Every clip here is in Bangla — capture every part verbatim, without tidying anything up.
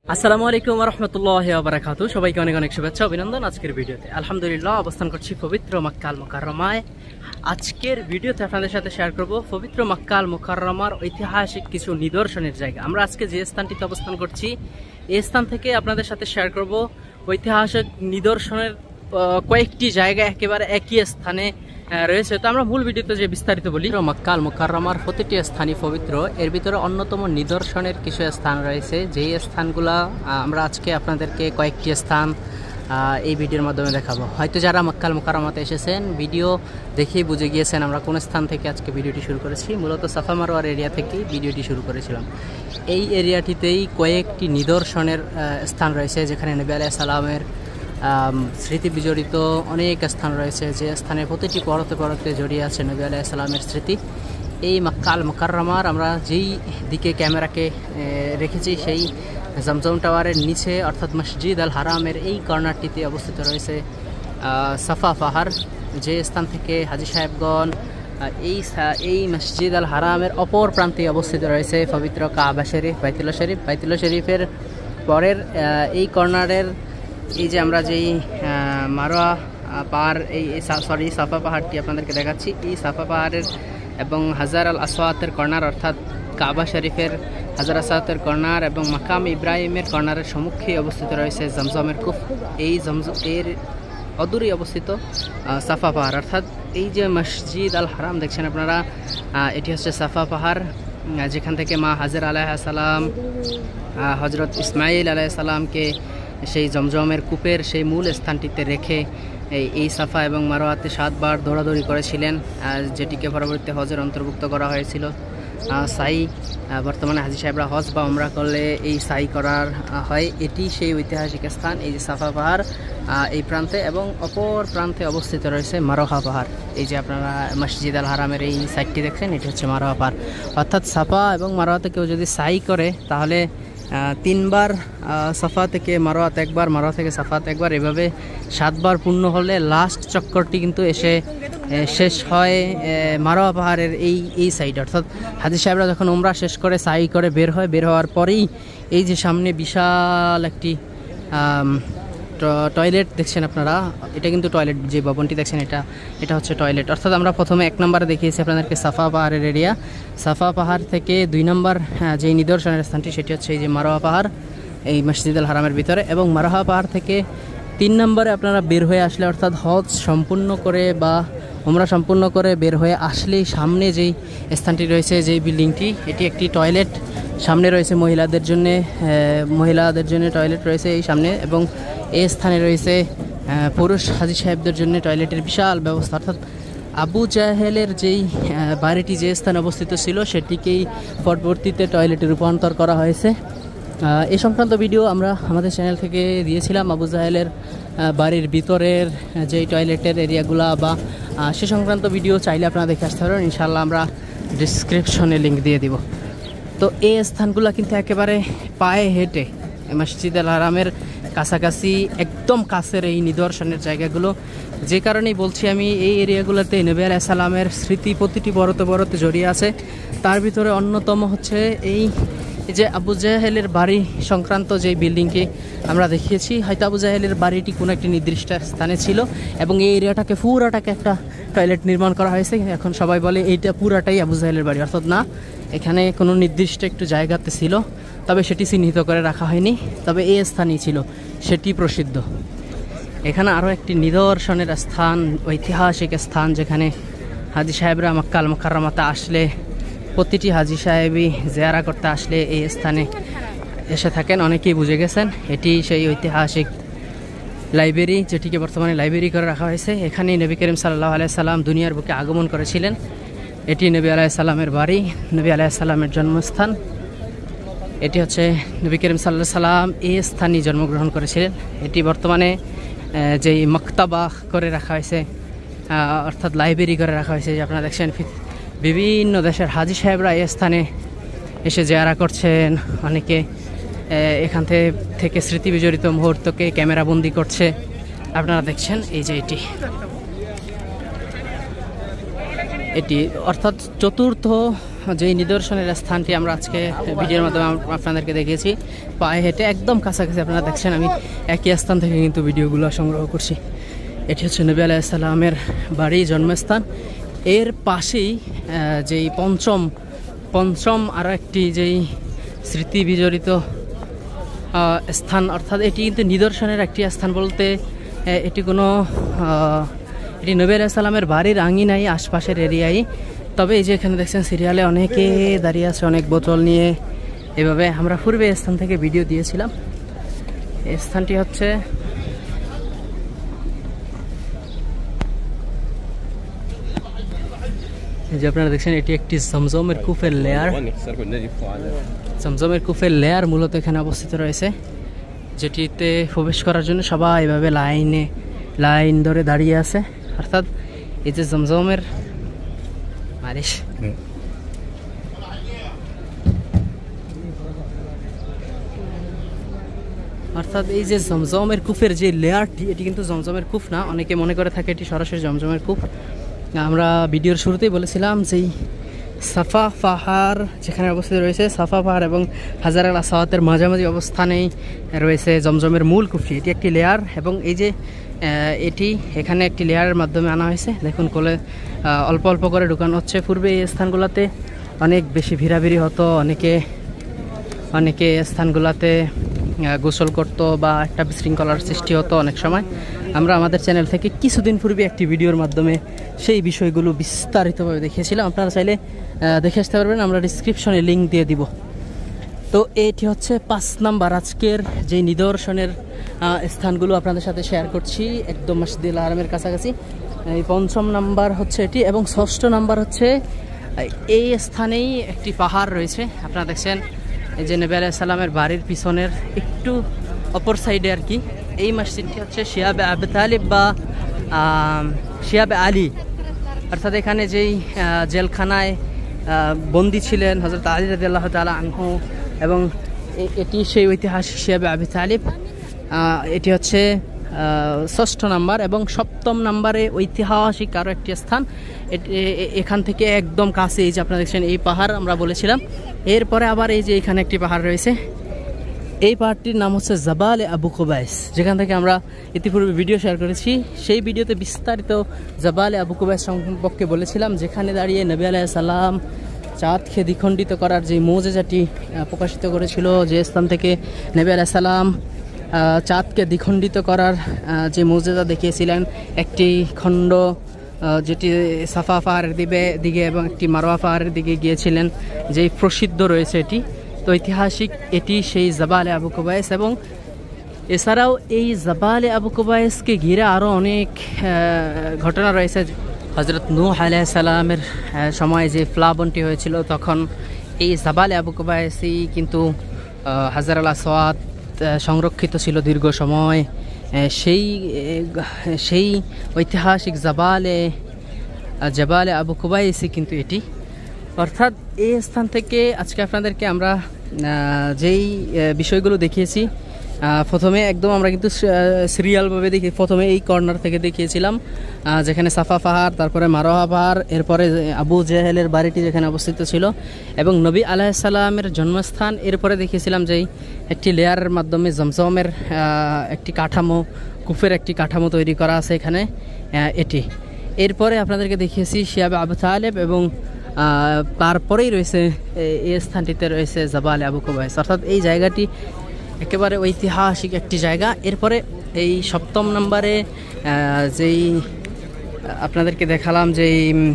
আসসালামু আলাইকুম ওয়া রাহমাতুল্লাহি ওয়া বারাকাতুহু। সবাইকে অনেক অনেক শুভেচ্ছা অভিনন্দন। আজকের ভিডিওতে আলহামদুলিল্লাহ অবস্থান করছি পবিত্র মক্কা আল মুকাররমায়। আজকের ভিডিওতে আপনাদের সাথে শেয়ার করব পবিত্র মক্কা আল মুকাররমার ঐতিহাসিক কিছু নিদর্শনের জায়গা। আমরা আজকে যে স্থানটিতে অবস্থান করছি এই স্থান থেকে আপনাদের সাথে শেয়ার করব ঐতিহাসিক নিদর্শনের কয়েকটি জায়গা একেবারে একই স্থানে রয়েছে। তো আমরা মূল ভিডিওতে যে বিস্তারিত বলি, মক্কা আল মুকাররমার প্রতিটি স্থানই পবিত্র। এর ভিতরে অন্যতম নিদর্শনের কিছু স্থান রয়েছে, যেই স্থানগুলা আমরা আজকে আপনাদেরকে কয়েকটি স্থান এই ভিডিওর মাধ্যমে দেখাবো। হয়তো যারা মক্কা আল মুকাররমাতে এসেছেন ভিডিও দেখেই বুঝে গিয়েছেন আমরা কোন স্থান থেকে আজকে ভিডিওটি শুরু করেছি। মূলত সাফা মারওয়ার এরিয়া থেকেই ভিডিওটি শুরু করেছিলাম। এই এরিয়াটিতেই কয়েকটি নিদর্শনের স্থান রয়েছে, যেখানে নবী আলাইহিস সালামের স্মৃতি বিজড়িত অনেক স্থান রয়েছে, যে স্থানের প্রতিটি পরতে পরতে জড়িয়ে আছে নবী আলাইহিস সালামের স্মৃতি। এই মক্কা আল মুকাররমার আমরা যেই দিকে ক্যামেরাকে রেখেছি সেই জমজম টাওয়ারের নিচে অর্থাৎ মসজিদ আল হারামের এই কর্নারটিতে অবস্থিত রয়েছে সাফা পাহাড়, যে স্থান থেকে হাজী সাহেবগণ এই এই মসজিদ আল হারামের অপর প্রান্তে অবস্থিত রয়েছে পবিত্র কাবা শরীফ, বাইতুল্লাহ শরীফ। বাইতুল্লাহ শরীফের পরের এই কর্নারের এই যে আমরা যেই মারোয়া পাহাড় এই সরি সাফা পাহাড়টি আপনাদেরকে দেখাচ্ছি, এই সাফা পাহাড়ের এবং হাজার আল আসওয়াতের কর্নার অর্থাৎ কাবা শরীফের হাজার আসওয়াতের কর্নার এবং মাকাম ইব্রাহিমের কর্নারের সম্মুখে অবস্থিত রয়েছে জমজমের কূপ। এই জমজম এর অদূরে অবস্থিত সাফা পাহাড়, অর্থাৎ এই যে মসজিদ আল হারাম দেখছেন আপনারা, এটি হচ্ছে সাফা পাহাড়, যেখান থেকে মা হাজরা আলাইহিস সালাম হজরত ইসমাইল আলাইহিস সালামকে সেই জমজমের কূপের সেই মূল স্থানটিতে রেখে এই এই সাফা এবং মারোয়াতে সাতবার দৌড়াদৌড়ি করেছিলেন, যেটিকে পরবর্তীতে হজের অন্তর্ভুক্ত করা হয়েছিল। সাই বর্তমানে হাজী সাহেবরা হজ বা উমরা করলে এই সাই করার হয়। এটি সেই ঐতিহাসিক স্থান, এই যে সাফা পাহাড় এই প্রান্তে, এবং অপর প্রান্তে অবস্থিত রয়েছে মারোহা পাহাড়। এই যে আপনারা মসজিদ আল হারামের এই সাইডটি দেখছেন, এটি হচ্ছে মারোহা পাহাড়। অর্থাৎ সাফা এবং মারোয়াতে কেউ যদি সাই করে তাহলে তিনবার সাফা থেকে মারোয়াত একবার, মারোয়া থেকে সাফাত একবার, এভাবে সাতবার পূর্ণ হলে লাস্ট চক্করটি কিন্তু এসে শেষ হয় মারোয়া পাহাড়ের এই এই সাইড। অর্থাৎ হাজী সাহেবরা যখন উমরা শেষ করে সাই করে বের হয়, বের হওয়ার পরেই এই যে সামনে বিশাল একটি টয়লেট দেখছেন আপনারা, এটা কিন্তু টয়লেট, যে ভবনটি দেখছেন এটা এটা হচ্ছে টয়লেট। অর্থাৎ আমরা প্রথমে এক নম্বরে দেখিয়েছি আপনাদেরকে সাফা পাহাড়ের এরিয়া। সাফা পাহাড় থেকে দুই নম্বর যেই নিদর্শনের স্থানটি সেটি হচ্ছে এই যে মারোয়া পাহাড় এই মসজিদ আল হারামের ভিতরে, এবং মারোয়া পাহাড় থেকে তিন নম্বরে আপনারা বের হয়ে আসলে অর্থাৎ হজ সম্পূর্ণ করে বা উমরা সম্পূর্ণ করে বের হয়ে আসলেই সামনে যেই স্থানটি রয়েছে, যেই বিল্ডিংটি, এটি একটি টয়লেট। সামনে রয়েছে মহিলাদের জন্য মহিলাদের জন্য টয়লেট রয়েছে এই সামনে, এবং এই স্থানে রয়েছে পুরুষ হাজী সাহেবদের জন্য টয়লেটের বিশাল ব্যবস্থা। অর্থাৎ আবু জাহেলের যেই বাড়িটি যে স্থানে অবস্থিত ছিল সেটিকেই পরবর্তীতে টয়লেটে রূপান্তর করা হয়েছে। এই সংক্রান্ত ভিডিও আমরা আমাদের চ্যানেল থেকে দিয়েছিলাম, আবু জাহেলের বাড়ির ভিতরের যেই টয়লেটের এরিয়াগুলা বা সে সংক্রান্ত ভিডিও চাইলে আপনারা দেখে আসতে পারেন, ইনশাআল্লাহ আমরা ডিসক্রিপশনে লিঙ্ক দিয়ে দিব। তো এই স্থানগুলো কিন্তু একেবারে পায়ে হেঁটে মসজিদ আল হারামের কাছাকাছি, একদম কাছের এই নিদর্শনের জায়গাগুলো। যে কারণেই বলছি আমি, এই এরিয়াগুলোতে নবী আলাইহিস সালামের স্মৃতি প্রতিটি বরতে বরতে জড়িয়ে আছে। তার ভিতরে অন্যতম হচ্ছে এই যে আবু জাহেলের বাড়ি সংক্রান্ত যে বিল্ডিংটি আমরা দেখিয়েছি। হয়তো আবু জাহেলের বাড়িটি কোনো একটি নির্দিষ্ট স্থানে ছিল এবং এই এরিয়াটাকে পুরাটাকে একটা টয়লেট নির্মাণ করা হয়েছে। এখন সবাই বলে এইটা পুরাটাই আবু জাহেলের বাড়ি, অর্থাৎ না, এখানে কোনো নির্দিষ্ট একটু জায়গাতে ছিল, তবে সেটি চিহ্নিত করে রাখা হয়নি, তবে এই স্থানই ছিল, সেটি প্রসিদ্ধ। এখানে আরও একটি নিদর্শনের স্থান, ঐতিহাসিক স্থান, যেখানে হাজী সাহেবরা মক্কা আল মুকাররমাতে আসলে, প্রতিটি হাজী সাহেবই জিয়ারা করতে আসলে এই স্থানে এসে থাকেন। অনেকেই বুঝে গেছেন এটি সেই ঐতিহাসিক লাইব্রেরি, যেটিকে বর্তমানে লাইব্রেরি করে রাখা হয়েছে। এখানেই নবী করিম সাল্লাল্লাহু আলাইহি সাল্লাম দুনিয়ার বুকে আগমন করেছিলেন। এটি নবী আলাইহিস সালামের বাড়ি, নবী আলাইহিস সালামের জন্মস্থান। এটি হচ্ছে নবী করিম সাল্লাল্লাহু আলাইহি সাল্লাম এই স্থানেই জন্মগ্রহণ করেছিলেন। এটি বর্তমানে যেই মাকতাবা করে রাখা হয়েছে, অর্থাৎ লাইব্রেরি করে রাখা হয়েছে, যে আপনারা দেখছেন বিভিন্ন দেশের হাজী সাহেবরা এই স্থানে এসে জিয়ারা করছেন। অনেকে এখান থেকে স্মৃতি বিজড়িত মুহূর্তকে ক্যামেরা বন্দি করছে, আপনারা দেখছেন। এই যে এটি এটি অর্থাৎ চতুর্থ যেই নিদর্শনের স্থানটি আমরা আজকে ভিডিওর মাধ্যমে আপনাদেরকে দেখিয়েছি, পায়ে হেঁটে একদম কাছাকাছি আপনারা দেখছেন, আমি একই স্থান থেকে কিন্তু ভিডিওগুলো সংগ্রহ করছি। এটি হচ্ছে নবী আলাইহিস সালামের বাড়ি, জন্মস্থান। এর পাশেই যেই পঞ্চম পঞ্চম আরও একটি যেই স্মৃতি বিজড়িত স্থান, অর্থাৎ এটি কিন্তু নিদর্শনের একটি স্থান বলতে এটি কোনো এটি নবী আলাইহিস সালামের বাড়ির আঙিনাই, আশপাশের এরিয়ায়। তবে এই যে এখানে দেখছেন সিরিয়ালে অনেকে দাঁড়িয়ে আছে অনেক বোতল নিয়ে, এভাবে আমরা পূর্বে স্থান থেকে ভিডিও দিয়েছিলাম। এই স্থানটি হচ্ছে যে আপনারা দেখছেন, এটি একটি জমজমের কূপের লেয়ার। জমজমের কূপের লেয়ার মূলত এখানে অবস্থিত রয়েছে, যেটিতে প্রবেশ করার জন্য সবাই এভাবে লাইনে লাইন ধরে দাঁড়িয়ে আছে। অর্থাৎ এই যে জমজমের মালিশ অর্থাৎ এই যে জমজমের কূপের যে লেয়ারটি, এটি কিন্তু জমজমের কূপ না, অনেকে মনে করে থাকে এটি সরাসরি জমজমের কূপ। আমরা ভিডিওর শুরুতেই বলেছিলাম যেই সাফা পাহাড় যেখানে অবস্থিত রয়েছে, সাফা পাহাড় এবং হাজার আল আসওয়াদের মাঝামাঝি অবস্থানেই রয়েছে জমজমের মূল কূপটি। এটি একটি লেয়ার এবং এই যে এটি এখানে একটি লেয়ারের মাধ্যমে আনা হয়েছে। দেখুন কোলে অল্প অল্প করে ঢুকানো হচ্ছে। পূর্বে এই স্থানগুলোতে অনেক বেশি ভিড়াভিড়ি হতো, অনেকে অনেকে স্থানগুলোতে গোসল করতো বা একটা বিশৃঙ্খলার সৃষ্টি হতো অনেক সময়। আমরা আমাদের চ্যানেল থেকে কিছুদিন পূর্বে একটি ভিডিওর মাধ্যমে সেই বিষয়গুলো বিস্তারিতভাবে দেখিয়েছিলাম, আপনারা চাইলে দেখে আসতে পারবেন, আমরা ডিসক্রিপশনে লিঙ্ক দিয়ে দিব। তো এটি হচ্ছে পাঁচ নাম্বার আজকের যে নিদর্শনের স্থানগুলো আপনাদের সাথে শেয়ার করছি, একদম মসজিদুল হারামের কাছাকাছি। এই পঞ্চম নাম্বার হচ্ছে এটি এবং ষষ্ঠ নাম্বার হচ্ছে এই স্থানেই একটি পাহাড় রয়েছে। আপনারা দেখছেন এই যে নবী আলাইহিস সালামের বাড়ির পিছনের একটু অপর সাইডে আর কি এই মসজিদটি হচ্ছে শিহাবে আবু তালিব বা শিহাবে আলী, অর্থাৎ এখানে যেই জেলখানায় বন্দী ছিলেন হযরত আলী রাদিয়াল্লাহু তাআলা আনহু, এবং এটি সেই ঐতিহাসিক শিহাবে আবু তালিব। এটি হচ্ছে ষষ্ঠ নাম্বার এবং সপ্তম নাম্বারে ঐতিহাসিক আরও একটি স্থান, এখান থেকে একদম কাছে এই যে আপনারা দেখছেন এই পাহাড় আমরা বলেছিলাম। এরপরে আবার এই যে এখানে একটি পাহাড় রয়েছে, এই পাহাড়টির নাম হচ্ছে জাবালে আবু কুবাইস, যেখান থেকে আমরা ইতিপূর্বে ভিডিও শেয়ার করেছি। সেই ভিডিওতে বিস্তারিত জাবালে আবু কুবাইস সম্পর্কে বলেছিলাম, যেখানে দাঁড়িয়ে নবী আলাইহিস সালাম চাঁদকে দ্বিখণ্ডিত করার যে মুজিজাটি প্রকাশিত করেছিল, যে স্থান থেকে নবী আলাইহিস সালাম চাঁদকে দ্বিখণ্ডিত করার যে মুজিজা দেখিয়েছিলেন, একটি খণ্ড যেটি সাফা পাহাড়ের দিকে দিকে এবং একটি মারওয়া পাহাড়ের দিকে গিয়েছিলেন, যেই প্রসিদ্ধ রয়েছে এটি। তো ঐতিহাসিক এটি সেই জাবালে আবু কুবাইস, এবং এছাড়াও এই জাবালে আবু কুবাইসকে ঘিরে আরও অনেক ঘটনা রয়েছে। হযরত নূহ আলাইহিস সালামের সময় যে প্লাবনটি হয়েছিল, তখন এই জাবালে আবু কুবাইসই কিন্তু হাজার আল আসওয়াদ সংরক্ষিত ছিল দীর্ঘ সময়। সেই সেই ঐতিহাসিক জাবালে জাবালে আবু কুবাইসই কিন্তু এটি। অর্থাৎ এই স্থান থেকে আজকে আপনাদেরকে আমরা যেই বিষয়গুলো দেখিয়েছি, প্রথমে একদম আমরা কিন্তু সিরিয়ালভাবে দেখি, প্রথমে এই কর্নার থেকে দেখিয়েছিলাম যেখানে সাফা পাহাড়, তারপরে মারোহা পাহাড়, এরপরে আবু জেহেলের বাড়িটি যেখানে অবস্থিত ছিল এবং নবী আলাইহিস সালামের জন্মস্থান। এরপরে দেখিয়েছিলাম যেই একটি লেয়ারের মাধ্যমে জমজমের একটি কাঠামো, কূপের একটি কাঠামো তৈরি করা আছে এখানে এটি। এরপরে আপনাদেরকে দেখিয়েছি শিহাবে আবু তালিব এবং তারপরেই রয়েছে এই স্থানটিতে রয়েছে জাবালে আবু কুবাইস, অর্থাৎ এই জায়গাটি একেবারে ঐতিহাসিক একটি জায়গা। এরপরে এই সপ্তম নম্বরে যেই আপনাদেরকে দেখালাম যেই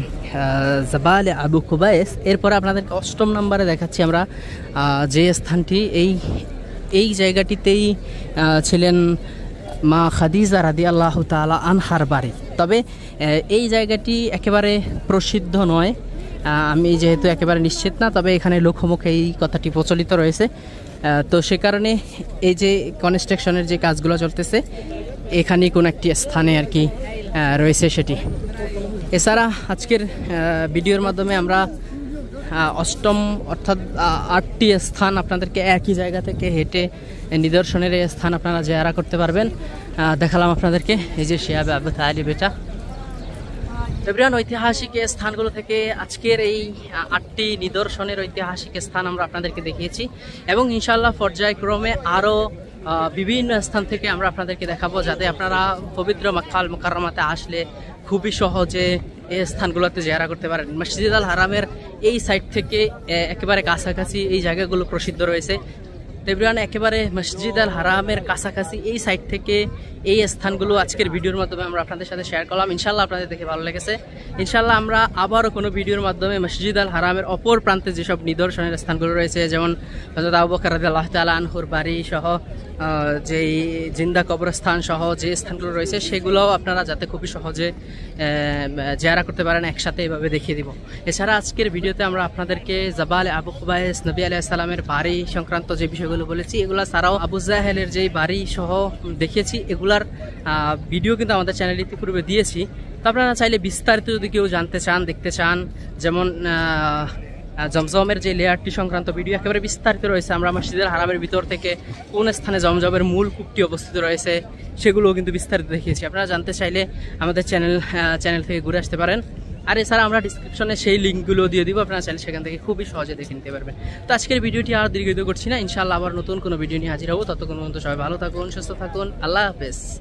জাবালে আবু কুবাইস, এরপরে আপনাদেরকে অষ্টম নম্বরে দেখাচ্ছি আমরা যে স্থানটি, এই এই জায়গাটিতেই ছিলেন মা খাদিজা রাদিয়াল্লাহু তাআলা আনহার বাড়ি। তবে এই জায়গাটি একেবারে প্রসিদ্ধ নয়, আমি যেহেতু একেবারে নিশ্চিত না, তবে এখানে লোকমুখে এই কথাটি প্রচলিত রয়েছে। তো সে কারণে এই যে কনস্ট্রাকশনের যে কাজগুলো চলতেছে, এখানেই কোনো একটি স্থানে আর কি রয়েছে সেটি। এছাড়া আজকের ভিডিওর মাধ্যমে আমরা অষ্টম অর্থাৎ আটটি স্থান আপনাদেরকে একই জায়গা থেকে হেঁটে নিদর্শনের এই স্থান আপনারা জিয়ারা করতে পারবেন দেখালাম আপনাদেরকে। এই যে শিহাবে আবু তালিব, এটা এভরিওয়ান, ঐতিহাসিক এই স্থানগুলো থেকে আজকের এই আটটি নিদর্শনের ঐতিহাসিক স্থান আমরা আপনাদেরকে দেখিয়েছি এবং ইনশাআল্লাহ পর্যায়ক্রমে আরও বিভিন্ন স্থান থেকে আমরা আপনাদেরকে দেখাবো, যাতে আপনারা পবিত্র মক্কা আল মুকাররমাতে আসলে খুবই সহজে এই স্থানগুলোতে জিয়ারা করতে পারেন। মসজিদ আল হারামের এই সাইড থেকে একেবারে কাছাকাছি এই জায়গাগুলো প্রসিদ্ধ রয়েছে। এভরিওয়ান, একেবারে মসজিদ আল হারামের কাছাকাছি এই সাইড থেকে এই স্থানগুলো আজকের ভিডিওর মাধ্যমে আমরা আপনাদের সাথে শেয়ার করলাম। ইনশাল্লাহ আপনাদের দেখে ভালো লেগেছে। ইনশাল্লাহ আমরা আবারও কোনো ভিডিওর মাধ্যমে মসজিদ আল হারামের অপর প্রান্তে যেসব নিদর্শনের স্থানগুলো রয়েছে, যেমন হযরত আবু বকর রাদিয়াল্লাহু তাআলা আনহুর বাড়ি সহ যেই জিন্দা কবরস্থান সহ যে স্থানগুলো রয়েছে, সেগুলোও আপনারা যাতে খুবই সহজে জিয়ারা করতে পারেন একসাথে এভাবে দেখিয়ে দিব। এছাড়া আজকের ভিডিওতে আমরা আপনাদেরকে জাবাল আবু কুবাইস, নবী আলাইহিস সালামের বাড়ি সংক্রান্ত যে বিষয়গুলো বলেছি, এগুলো ছাড়াও আবু জাহেলের যেই বাড়ি সহ দেখিয়েছি, এগুলার ভিডিও কিন্তু আমাদের চ্যানেলে ইতিপূর্বে দিয়েছি। তো আপনারা চাইলে বিস্তারিত যদি কেউ জানতে চান, দেখতে চান, যেমন জমজমের যে লেয়ারটি সংক্রান্ত ভিডিও একেবারে বিস্তারিত রয়েছে। আমরা মসজিদের হারামের ভিতর থেকে কোন স্থানে জমজমের মূল কূপটি অবস্থিত রয়েছে সেগুলোও কিন্তু বিস্তারিত দেখিয়েছি। আপনারা জানতে চাইলে আমাদের চ্যানেল চ্যানেল থেকে ঘুরে আসতে পারেন। আর এছাড়া আমরা ডিসক্রিপশনে সেই লিঙ্কগুলো দিয়ে দিব, আপনারা চাইলে সেখান থেকে খুবই সহজে দেখে নিতে পারবেন। তো আজকের ভিডিওটি আর দীর্ঘায়িত করছি না, ইনশাআল্লাহ আবার নতুন কোনো ভিডিও নিয়ে হাজির হবো। ততক্ষণ পর্যন্ত সবাই ভালো থাকুন, সুস্থ থাকুন, আল্লাহ হাফেজ।